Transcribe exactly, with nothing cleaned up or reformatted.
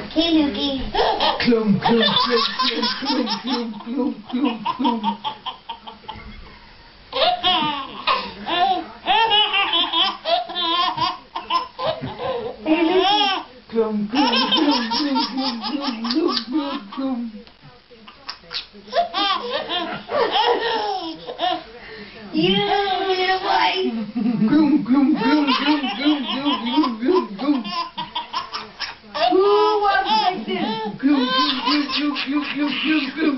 Hey, Lukey. Clum, clum, clum, clum, clum, clum, clum, clum. Hey, Lukey. Clum, clum, clum, clum, clum, clum, clum, clum. You little boy. Clum, clum, clum, clum, clum, clum, clum, clum. Who wants like this? Clum, clum, clum, clum, clum, clum, clum.